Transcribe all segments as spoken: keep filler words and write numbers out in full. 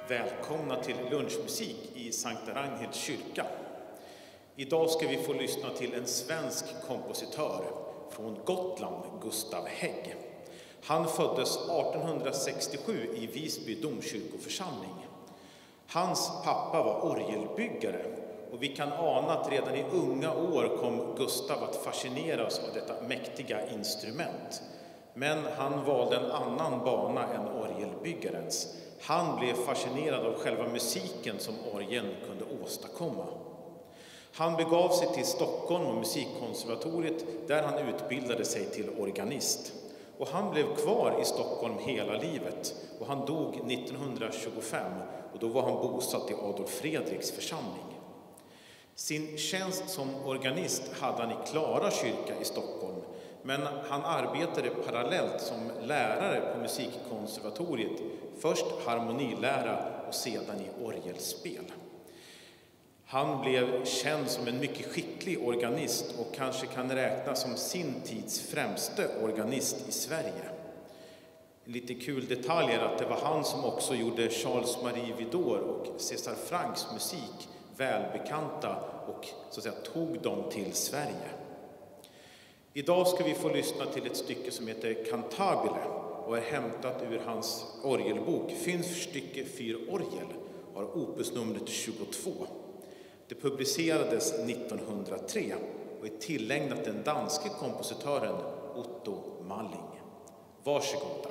Välkomna till lunchmusik i Sankta Ragnhilds kyrka. Idag ska vi få lyssna till en svensk kompositör från Gotland, Gustav Hägg. Han föddes arton sextiosju i Visby domkyrkoförsamling. Hans pappa var orgelbyggare och vi kan ana att redan i unga år kom Gustav att fascineras av detta mäktiga instrument. Men han valde en annan bana än orgelbyggarens. Han blev fascinerad av själva musiken som orgeln kunde åstadkomma. Han begav sig till Stockholm och musikkonservatoriet där han utbildade sig till organist. Och han blev kvar i Stockholm hela livet och han dog nittonhundratjugofem och då var han bosatt i Adolf Fredriks församling. Sin tjänst som organist hade han i Klara kyrka i Stockholm, men han arbetade parallellt som lärare på musikkonservatoriet, först harmonilära och sedan i orgelspel. Han blev känd som en mycket skicklig organist och kanske kan räknas som sin tids främste organist i Sverige. En lite kul detalj är att det var han som också gjorde Charles Marie Widor och César Franks musik välbekanta och så att säga tog dem till Sverige. Idag ska vi få lyssna till ett stycke som heter Cantabile och är hämtat ur hans orgelbok Fünfstücke für Orgel, har opusnumret tjugotvå. Det publicerades nittonhundratre och är tillägnat den danske kompositören Otto Malling. Varsågoda.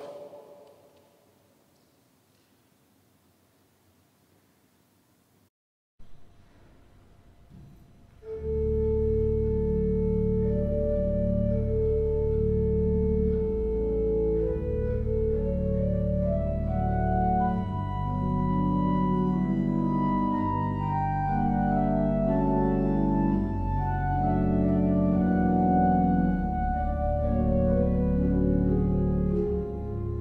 Thank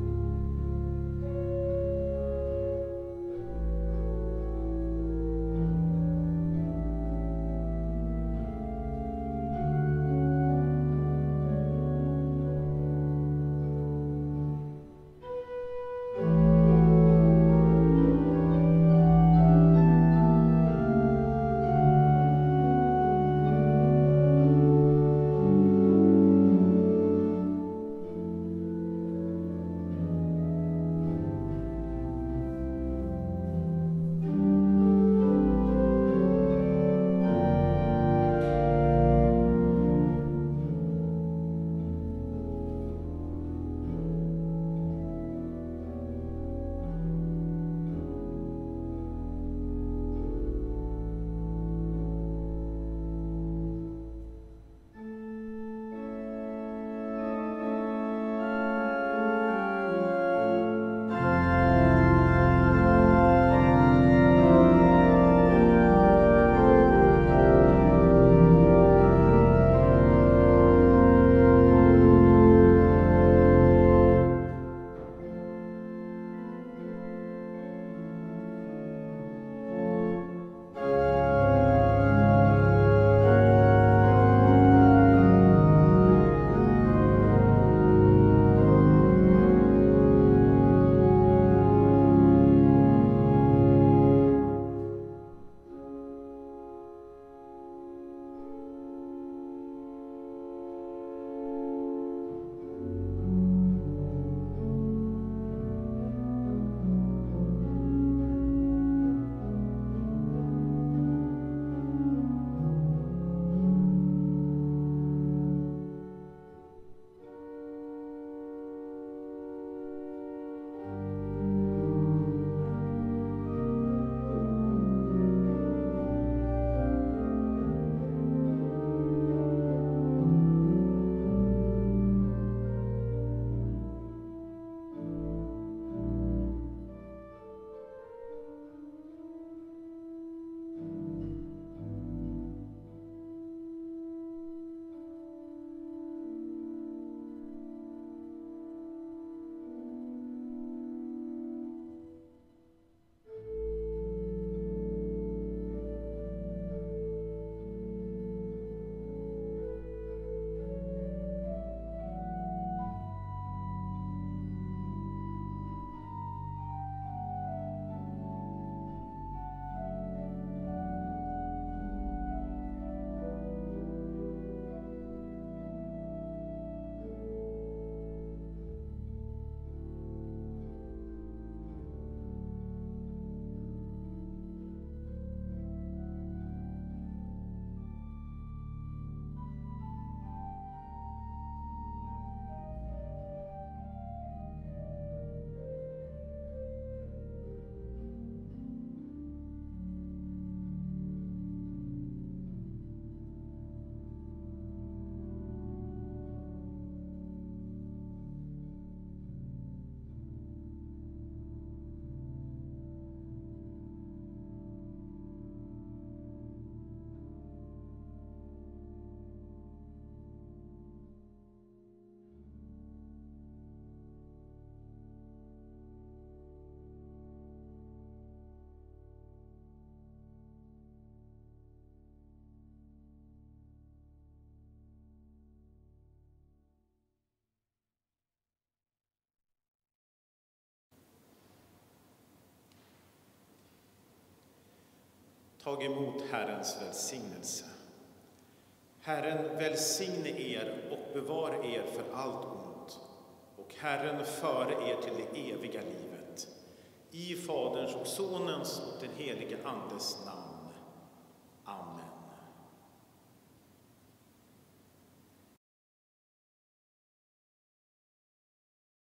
Tag emot Herrens välsignelse. Herren välsigne er och bevara er för allt ont, och Herren före er till det eviga livet. I Faderns och Sonens och den helige Andes namn.